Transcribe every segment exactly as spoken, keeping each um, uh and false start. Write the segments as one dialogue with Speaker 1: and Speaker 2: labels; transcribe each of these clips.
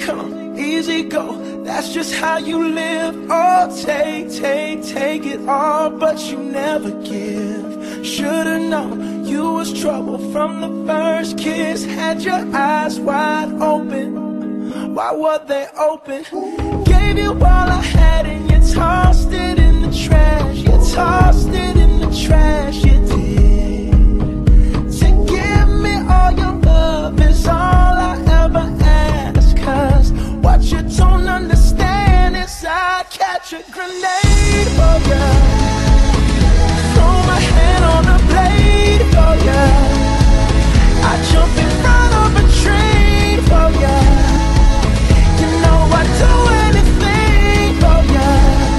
Speaker 1: come, easy go, that's just how you live. Oh, take, take, take it all, but you never give. Should've known you was trouble from the first kiss. Had your eyes wide open, why were they open? Gave you all I had and you tossed it in the trash. You tossed it in the trash, you did. To give me all your love is all I ever ask. Cause what you don't understand is I'd catch a grenade for ya, throw my hand on the blade for ya, I'd jump in front of a train for ya. You know I'd do anything for ya.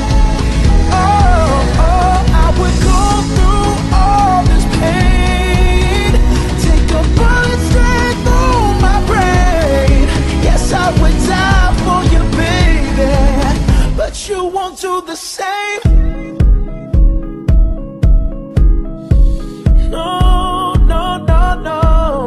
Speaker 1: Oh, oh, I would go through all this pain, take a bullet straight through my brain. Yes, I would die for you, baby, but you won't do the same. No, no, no, no.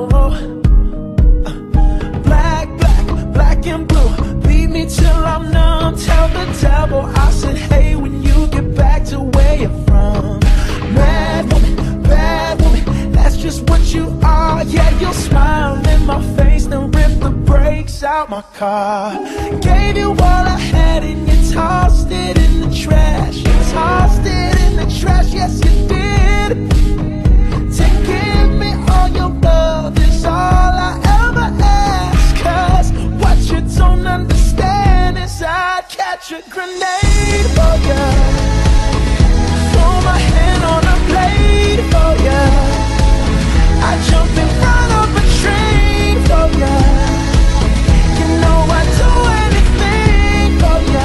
Speaker 1: Black, black, black and blue, beat me till I'm numb. Tell the devil I said hey when you get back to where you're from. Mad woman, bad woman, that's just what you are. Yeah, you'll smile in my face, then rip the brakes out my car. Gave you all I had and you tossed it in the trash. You tossed it in the trash, yes you did. To give me all your love is all I ever ask. Cause what you don't understand is I'd catch a grenade for ya, throw my hand on a blade for ya, I'd jump in front of a train for ya. You know I'd do anything for ya.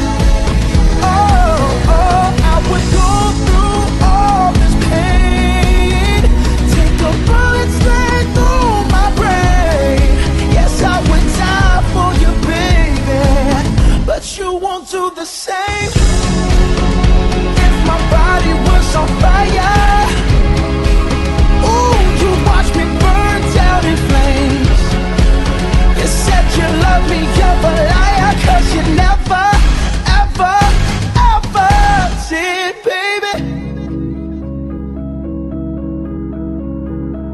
Speaker 1: Oh, oh, I would go through all this pain, take a bullet straight through my brain. Yes, I would die for you, baby, but you won't do the same. If my body was on fire, ooh, you watch me burn down in flames. You said you love me, you're a liar, cause you never, ever, ever did, baby.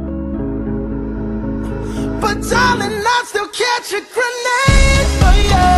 Speaker 1: But darling, I'd still catch a grenade for you.